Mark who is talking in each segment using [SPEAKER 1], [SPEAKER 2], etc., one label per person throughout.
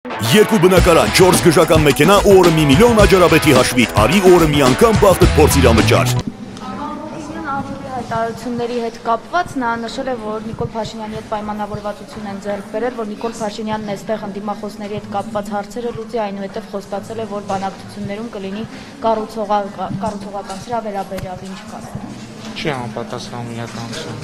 [SPEAKER 1] Երկու բնակարան, 4 գժական մեքենա ու օրը 1 միլիոն աջարաբետի հաշվի, արի օրը մի անգամ բախտդ փորձիր անվճար։
[SPEAKER 2] Հայտարարությունների հետ կապված նա նշել է, որ Նիկոլ Փաշինյանի հետ պայմանավորվածություն են ձեռք բերել, որ Նիկոլ Փաշինյանն այստեղ ընդդիմախոսների հետ կապված հարցերը լուծի, այնուհետև խոստացել է, որ բանակցություններում կլինի կառուցողական սրա վերաբերյալ ինչ կասել։
[SPEAKER 3] Չի անպատասխանում իրականություն։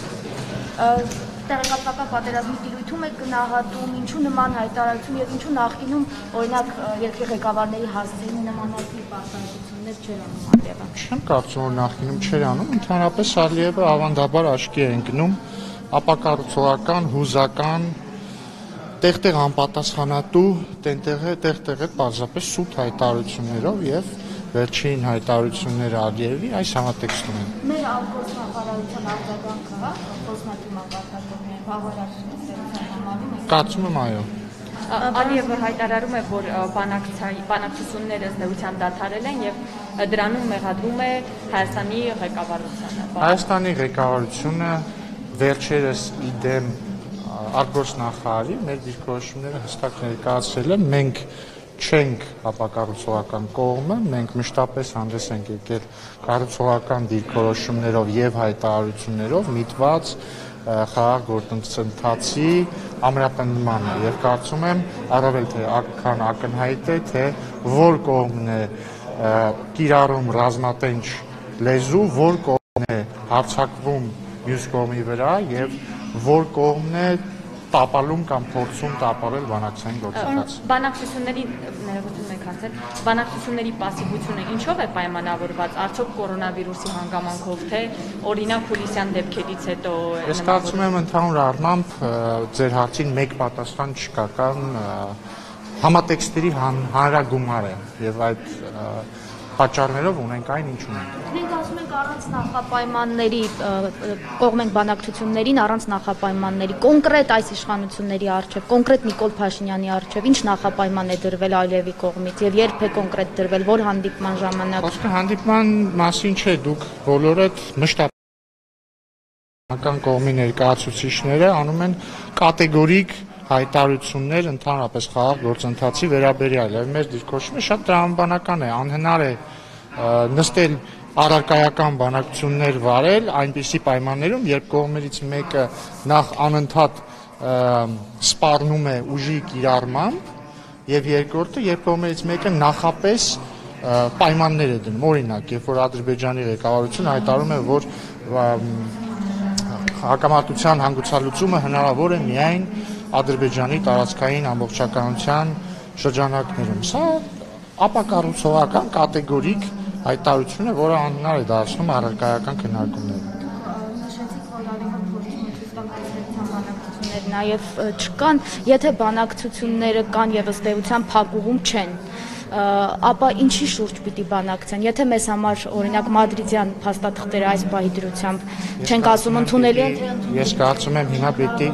[SPEAKER 2] Տեղեկատվական պատերազմի տիրույթում է գնահատում, ինչու նման հայտարարություն եւ ինչու նախկինում օրինակ երկրի ղեկավարների հասցեին նմանատիպ արտահայտություններ չեր անում Ալիևը։
[SPEAKER 3] Չեմ կարծում, որ նախկինում չէր անում, ընդհանրապես Ալիևը ավանդաբար աչքի է ընկնում ապակառուցողական, հուզական, տեղ-տեղ անպատասխանատու, տեղ-տեղ պարզապես սուտ հայտարարություններով եւ վերջին հայտարարությունները Ալիևի այս համատեքստում են։
[SPEAKER 2] Մեր արտգործնախարարության արձագանքը, խոսնակի մակարդակով բավարարություն համարում եք։
[SPEAKER 3] Կարծում եմ այո։
[SPEAKER 4] Ալիևը հայտարարում է, որ բանակցությունները ըստ էության դադարել են եւ դրանում մեղադրում է Հայաստանի ղեկավարությանը։
[SPEAKER 3] Հայաստանի ղեկավարությունը վերջերս իդեմ արտգործնախարարի մեր դիրքորոշումները հստակ ներկայացրել են, մենք չենք ապակառուցողական կողմը, մենք մշտապես հանդես ենք եկել կառուցողական դիրքորոշումներով եւ հայտարարություններով միտված խաղաղ գործընթացի ամրապնդմանը եւ կարծում եմ առավել թե ակնքան ակնհայտ է թե որ կողմն է կիրառում ռազմատենչ լեզու, որ կողմն է հարձակվում մյուս կողմի վրա եւ որ կողմն է տապալում կամ փորձում տապալել բանակցային գործընթացը։
[SPEAKER 4] Բանակցությունների պասիվությունը ինչով է պայմանավորված, արդյոք կորոնավիրուսի հանգամանքով, թե օրինակ Հուլիսյան դեպքերից հետո։
[SPEAKER 3] Ես կարծում եմ ընդհանուր առմամբ ձեր հարցին մեկ պատասխան չկա, կան համատեքստերի հանրագումար է եւ այդ պատճառներով ունենք այն ինչ ունենք։
[SPEAKER 2] Մենք ասում ենք առանց նախապայմանների կողմ ենք բանակցություններին, առանց նախապայմանների կոնկրետ այս իշխանությունների առջև, կոնկրետ Նիկոլ Փաշինյանի առջև ինչ նախապայման է դրվել Ալիևի կողմից եւ երբ է կոնկրետ դրվել, որ հանդիպման ժամանակ։
[SPEAKER 3] Խոսքը հանդիպման մասին չէ, դուք բոլորդ մշտական կողմի ներկայացուցիչները անում են կատեգորիկ հայտարարություններ ընդհանրապես խաղաղ գործընթացի վերաբերյալ եւ մեր դիրքորոշումը շատ տրամաբանական է, անհնար է նստել առարկայական բանակցություններ վարել այնպիսի պայմաններում, երբ կողմերից մեկը նախ անընդհատ սպառնում է ուժի կիրառմամբ եւ երկրորդը, երբ կողմերից մեկը նախապես պայմաններ է դնում, օրինակ, երբ որ Ադրբեջանի ղեկավարությունը հայտարարում է, որ հակամարտության հանգուցալուծումը հնարավոր է միայն Ադրբեջանի տարածքային ամբողջականության շրջանակներում։ Սա ապակառուցողական կատեգորիկ հայտարարություն է, որը անհնար է դարձնում առարկայական քննարկումները։
[SPEAKER 2] Նշեցիք, որ Ալիևը փորձում է բանակցություններ նաև չկան, եթե բանակցությունները կան եւ ըստ էության փակուղում չեն, ապա ինչի շուրջ պիտի բանակցեն։ Եթե մեզ համար օրինակ մադրիդյան փաստաթղթերը այս պահի դրությամբ չենք ասում ընդունելի են, թե ընդունելի։
[SPEAKER 3] Ես կարծում եմ հիմա պիտի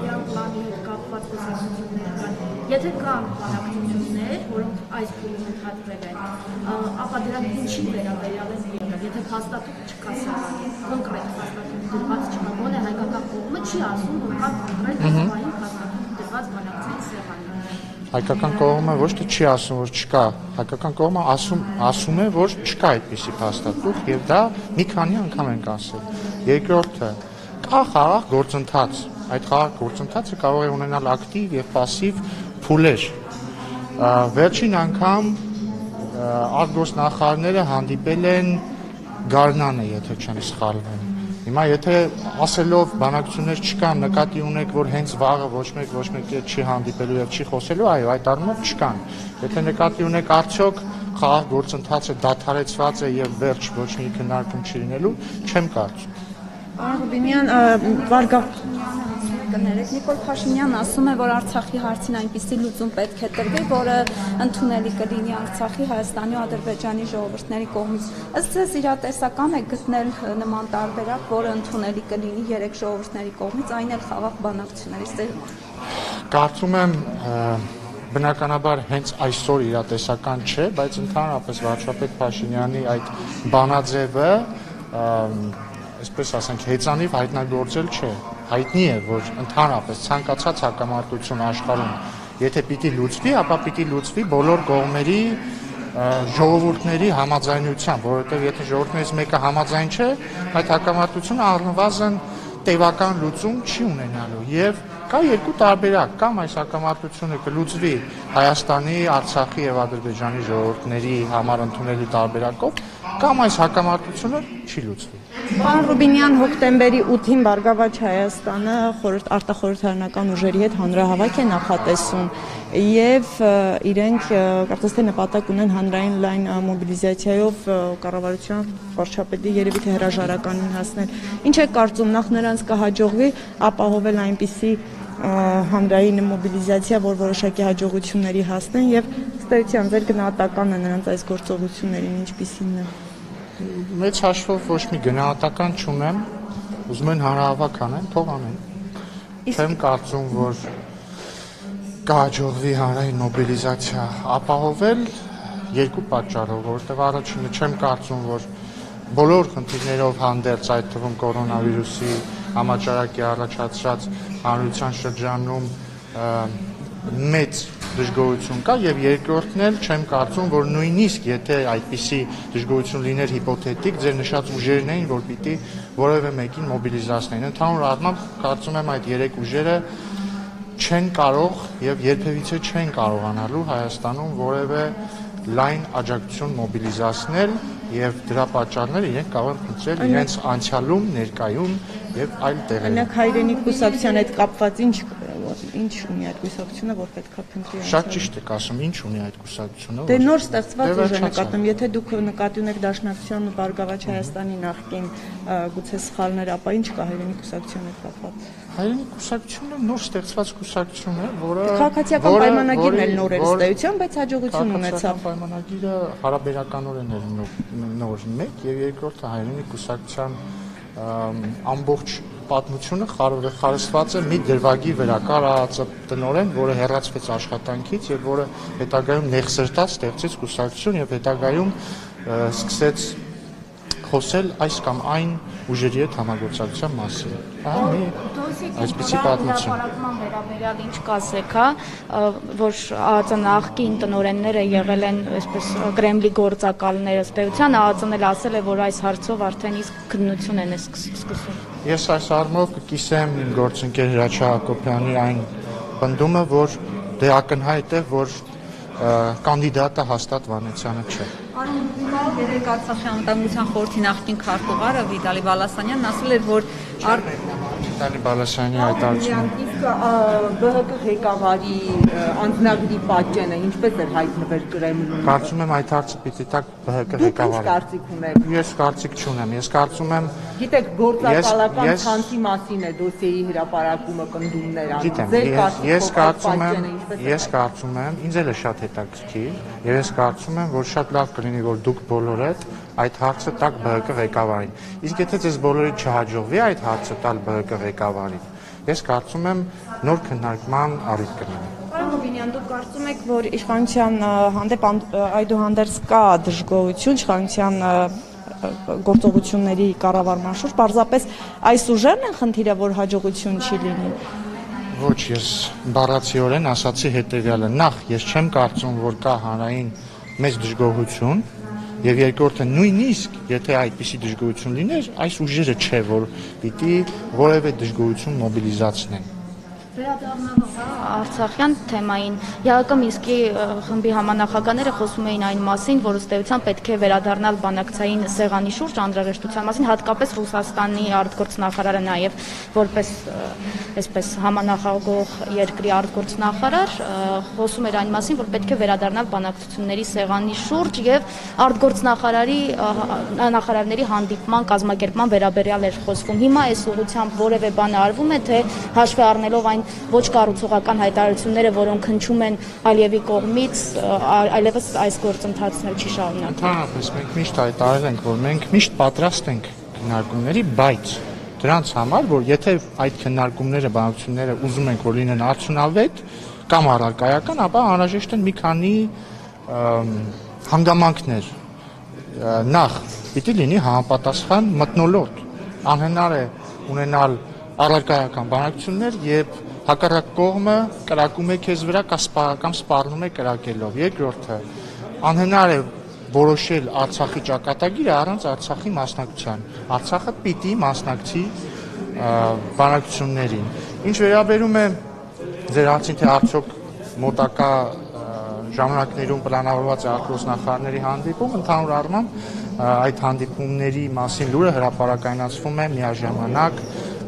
[SPEAKER 2] Եթե կան բանակցություններ, որոնք այս փուլում ընդհատվել են, ապա դրանք ինչի վերաբերյալ են եղել, եթե փաստաթուղթ չկա սահմանի, կոնկրետ փաստաթուղթ դրված չկա, ոնե հայկական կողմը չի ասում, որ կա կոնկրետ այս պահին փաստաթուղթ դրված բանակցային սեղան։
[SPEAKER 3] Հայկական կողմը ոչ թե չի ասում, որ չկա, հայկական կողմը ասում է, որ չկա այդպիսի փաստաթուղթ եւ դա մի քանի անգամ ենք ասել։ Երկրորդը կա խաղաղ գործընթաց։ Այդ խաղաղ գործընթացը կարող է ունենալ ակտիվ եւ пассив փուլեր։ Վերջին անգամ արտգործնախարարները հանդիպել են Գարնանը, եթե չեմ սխալվում։ Հիմա եթե ասելով բանակցություններ չկան, նկատի ունեք, որ հենց վաղը ոչ մեկ չի հանդիպելու եւ չի խոսելու, այո, այդ առումով չկան։ Եթե նկատի ունեք արդյոք խաղաղ գործընթացը դադարեցված է եւ վերջ ոչ մի քննարկում չի լինելու, չեմ կարծում։
[SPEAKER 5] Կներեք, Նիկոլ Փաշինյանն ասում է, որ Արցախի հարցին այնպիսի լուծում պետք է տրվի, որը ընդունելի կլինի Արցախի, Հայաստանի ու Ադրբեջանի ժողովուրդների կողմից։ Ըստ ձեզ իրատեսական է գտնել նման տարբերակ, որը ընդունելի կլինի երեք ժողովուրդների կողմից, այն էլ խաղաղ բանակցություններից։
[SPEAKER 3] Կարծում եմ բնականաբար հենց այսօր իրատեսական չէ, բայց ընդհանրապես վարչապետ Փաշինյանի այդ բանաձևը այսպես ասենք հեծանիվ հայտնագործել չէ։ Հայտնի է, որ ընդհանրապես ցանկացած հակամարտություն աշխարհում եթե պիտի լուծվի, ապա պիտի լուծվի բոլոր կողմերի ժողովուրդների համաձայնությամբ, որովհետև եթե ժողովուրդներից մեկը համաձայն չէ, այդ հակամարտությունը առնվազն տևական լուծում չի ունենալու եւ կա երկու տարբերակ, կամ այս հակամարտությունը կլուծվի Հայաստանի, Արցախի եւ Ադրբեջանի ժողովուրդների համար ընդունելի տարբերակով, կամ այս հակամարտությունը չի լուծվի։
[SPEAKER 6] Պարոն Ռուբինյան, հոկտեմբերի 8-ին Բարգավաճ Հայաստանը արտախորհրդարանական ուժերի հետ հանրահավաք է նախատեսում եւ իրենք կարծես թե նպատակ ունեն հանրային լայն մոբիլիզացիայով կառավարության վարչապետի երևի թե հրաժարականին հասնել։ Ինչ է կարծում, նախ նրանց կհաջողվի ապահովել այնպիսի հանրային մոբիլիզացիա, որ որոշակի հաջողությունների հասնեն եւ ըստ էության ձեր գնահատականը նրանց այս գործողություններին ինչպիսին է։
[SPEAKER 3] Մեծ հաշվով ոչ մի գնահատական չունեմ, ուզում են հանրահավաք անեն, թող անեն։ Չեմ կարծում, որ կհաջողվի հանրային մոբիլիզացիա ապահովել երկու պատճառով, որովհետև առաջինը չեմ կարծում, որ բոլոր խնդիրներով հանդերձ, այդ թվում կորոնավիրուսի համաճարակի առաջացրած հանրության շրջանում մեծ դժգոհություն կա եւ երկրորդն էլ չեմ կարծում, որ նույնիսկ եթե այդպիսի դժգոհություն լիներ հիպոթետիկ, ձեր նշած ուժերն էին, որ պիտի որևէ մեկին մոբիլիզացնեին։ Ընդհանուր առմամբ կարծում եմ այդ երեք ուժերը չեն կարող եւ երբևիցե չեն կարողանալու Հայաստանում որևէ լայն աջակցություն մոբիլիզացնել եւ դրա պատճառները իրենք կարող են փնտրել իրենց անցյալում, ներկայում եւ այլ տեղերում։
[SPEAKER 6] Օրինակ հայրենիք կուսակցության հետ կապված ինչ ունի այդ կուսակցությունը, որ պետքա փնտրի։
[SPEAKER 3] Շատ ճիշտ եք ասում, ինչ ունի այդ կուսակցությունը։
[SPEAKER 6] Դե նոր ստեղծված ուժ է նկատում, եթե դուք նկատի ունեք Դաշնակցության ու Բարգավաճ Հայաստանի նախկին գուցե սխալներ, ապա ինչ կա հայրենիք կուսակցության հետ կապված։
[SPEAKER 3] Հայրենիք կուսակցությունը նոր ստեղծված կուսակցություն է, որը
[SPEAKER 6] քաղաքացիական պայմանագիրն էլ նոր էր ըստ էության, բայց հաջողություն ունեցավ։
[SPEAKER 3] Պայմանագիրը հարաբերականորեն էր նոր մեկ եւ երկրորդը հայրենիք կուսակցության ամբողջ պատմությունը խարսված է մի դրվագի վրա, կար ԱԱԾ տնօրեն, որը հեռացվեց աշխատանքից եւ որը հետագայում նեղսրտած ստեղծեց կուսակցություն եւ հետագայում սկսեց խոսել այս կամ այն ուժերի հետ համագործակցության մասին։ Ահա մի այսպիսի պատմություն։
[SPEAKER 2] Հրապարակման վերաբերյալ ինչ կասեք, որ ԱԱԾ նախկին տնօրենները եղել են այսպես Կրեմլի գործակալները, ըստ էության ԱԱԾ-ն էլ ասել է, որ այս հարցով արդեն իսկ քննություն են սկսում։
[SPEAKER 3] Ես այս առումով կկիսեմ իմ գործընկեր Հրաչյա Հակոբյանի այն պնդումը, որ դե ակնհայտ է, որ կանդիդատը հաստատ Վանեցյանը չէ։
[SPEAKER 5] Պարոն Ռուբինյան, երեք Արցախի անվտանգության խորհրդի նախկին քարտուղարը Վիտալի Բալասանյանն ասել էր, որ
[SPEAKER 3] Վիտալի Բալասյանի հայտարարությունը
[SPEAKER 7] ԲՀԿ ղեկավարի անձնագրի պատճենը ինչպես էր հայտնվել Կրեմլում։
[SPEAKER 3] Կարծում եմ այդ հարցը պիտի տակ ԲՀԿ ղեկավարը։
[SPEAKER 7] Կարծիք ունեք։
[SPEAKER 3] Ես կարծիք չունեմ, ես կարծում եմ
[SPEAKER 7] Գիտեք, գործակալական ցանցի մասին է դոսիեի հրապարակումը կնդումներ անում։
[SPEAKER 3] Ես կարծում եմ, ինձ էլ է շատ հետաքրքիր, եւ ես կարծում եմ, որ շատ լավ կլինի, որ դուք բոլորդ այդ հարցը տակ ԲՀԿ ղեկավարին։ Իսկ եթե ձեզ բոլորի չհաջողվի այդ հարցը տալ ԲՀԿ ղեկավարին, ես կարծում եմ նոր քննարկման առիթ կլինի։
[SPEAKER 6] Պարոն Ռուբինյան, դուք կարծում եք, որ իշխանության հանդեպ այդուհանդերձ կա դժգոհություն իշխանության գործողությունների կառավարման շուրջ, պարզապես այս ուժերն են խնդիրը, որ հաջողություն չի լինի։
[SPEAKER 3] Ոչ, ես բառացիորեն ասացի հետեւյալը. նախ ես չեմ կարծում, որ կա հանրային մեծ դժգոհություն, եւ երկրորդը նույնիսկ եթե այդպիսի դժգոհություն լիներ, այս ուժերը չէ, որ պիտի որևէ դժգոհություն մոբիլիզացնեն։
[SPEAKER 2] Վերադառնալով Արցախյան թեմային, ՀԱԿ Մինսկի խմբի համանախագահները խոսում էին այն մասին, որ ըստ էության պետք է վերադառնալ բանակցային սեղանի շուրջ անհրաժեշտության մասին, հատկապես Ռուսաստանի արտգործնախարարը նաև որպես այսպես համանախագահ երկրի արտգործնախարար խոսում էր այն մասին, որ պետք է վերադառնալ բանակցությունների սեղանի շուրջ եւ արտգործնախարարների հանդիպման կազմակերպման վերաբերյալ էր խոսվում։ Հիմա այս ուղղությամբ որևէ բան արվում է, թե հաշվի առնելով այն ոչ կառուցողական հայտարարությունները, որոնք հնչում են Ալիևի կողմից, այլևս այս գործընթացն էլ չի շարունակվում։
[SPEAKER 3] Ընդհանրապես մենք միշտ հայտարարել ենք, որ մենք միշտ պատրաստ ենք քննարկումների, բայց դրանց համար, որ եթե այդ քննարկումները, բանակցությունները ուզում ենք, որ լինեն արդյունավետ կամ առարկայական, ապա անհրաժեշտ են մի քանի հանգամանքներ։ Նախ պիտի լինի համապատասխան մթնոլորտ։ Անհնար է ունենալ առարկայական բանակցություններ, երբ հակառակ կողմը կրակում է քեզ վրա կամ սպառնում է կրակելով։ Երկրորդը անհնար է որոշել Արցախի ճակատագիրը առանց Արցախի մասնակցության։ Արցախը պիտի մասնակցի բանակցություններին։ Ինչ վերաբերում է ձեր հարցին, թե արդյոք մոտակա ժամանակներում պլանավորված է արտգործնախարարների հանդիպում, ընդհանուր առմամբ այդ հանդիպումների մասին լուրը հրապարակայնացվում է միաժամանակ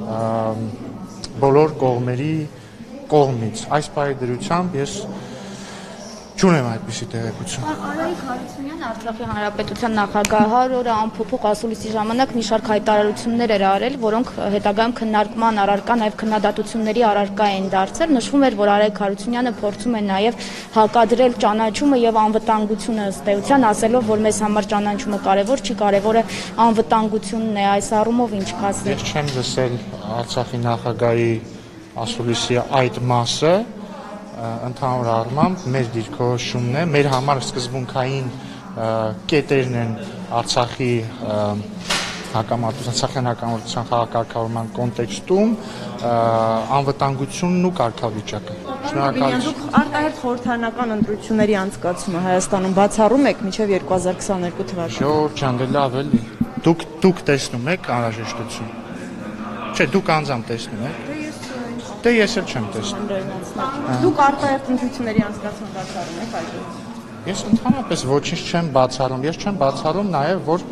[SPEAKER 3] բոլոր կողմերի կողմից։ Այս պայմանությամբ ես չունեմ այդպիսի տեղեկություն։
[SPEAKER 2] Արայիկ Հարությունյանը, Արցախի Հանրապետության նախագահը, օրը ամփոփող ասուլիսի ժամանակ մի շարք հայտարարություններ էր արել, որոնք հետագայում քննարկման առարկա, նաև քննադատությունների առարկա են դարձել։ Նշվում էր, որ Արայիկ Հարությունյանը փորձում է նաև հակադրել ճանաչումը եւ անվտանգությունը ըստ էության, ասելով, որ մեզ համար ճանաչումը կարևոր չի, կարևորը անվտանգությունն է։ Այս առումով ինչ կասեք։
[SPEAKER 3] Ես չեմ լսել Արցախի նախագահի ասուլիսի այդ մասը, ընդհանուր առմամբ մեր դիրքորոշումն է, մեր համար սկզբունքային կետերն են Արցախի հակամարտության խաղակարգավորման կոնտեքստում անվտանգությունն ու կարգավիճակը։ Շնորհակալություն։
[SPEAKER 6] Արտահերթ խորհրդարանական ընտրությունների անցկացումը Հայաստանում բացառում եք մինչև 2022 թվականը։
[SPEAKER 3] Ժողովուրդ ջան, դե լավ էլի։ Դուք տեսնում եք անհրաժեշտություն։ Չէ, դուք անձամբ տեսնում եք։ Դե ես էլ չեմ տեսնում։
[SPEAKER 6] Դուք արտահերթ ընտրությունների անցկացումը բացառում եք այդպես։
[SPEAKER 3] Ես ընդհանրապես ոչինչ չեմ բացառում։ Ես չեմ բացառում նաև, որ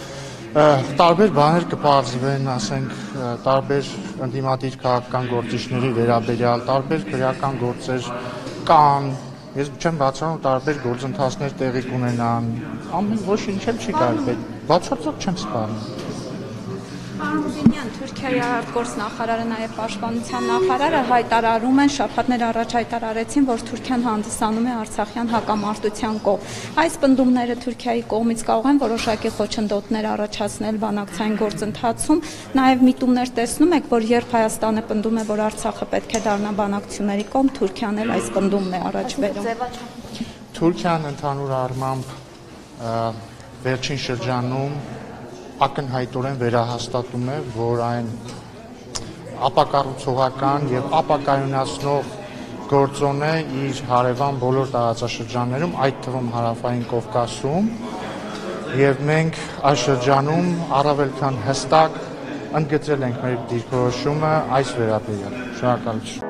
[SPEAKER 3] տարբեր բաներ կպարզվեն, ասենք, տարբեր ընդդիմադիր քաղաքական գործիչների վերաբերյալ, տարբեր քրեական գործեր կան։ Ես չեմ բացառում տարբեր գործընթացներ տեղի կունենան։ Ամեն ոչինչ էլ չի կարելի, բացարձակ չեմ սպառնում։
[SPEAKER 5] Պարոն Ռուբինյան, Թուրքիայի արտգործնախարարը, նաև պաշտպանության նախարարը հայտարարում են, շաբաթներ առաջ հայտարարեցին, որ Թուրքիան հանդիսանում է արցախյան հակամարտության կողմ։ Այս պնդումները Թուրքիայի կողմից կարող են որոշակի խոչընդոտներ առաջացնել բանակցային գործընթացում։ Նաև միտումներ տեսնում եք, որ երբ Հայաստանը պնդում է, որ Արցախը պետք է դառնա բանակցությունների կողմ, Թուրքիան էլ այս պնդումն է առաջ բերում։
[SPEAKER 3] Թուրքիան ընդհանուր առմամբ վերջին շրջանում ակնհայտորեն վերահաստատում է, որ այն ապակառուցողական եւ ապակայունացնող գործոն է իր հարևան բոլոր տարածաշրջաններում, այդ թվում Հարավային Կովկասում, եւ մենք այս շրջանում առավել քան հստակ ընդգծել ենք մեր դիրքորոշումը այս վերաբերյալ։ Շնորհակալություն։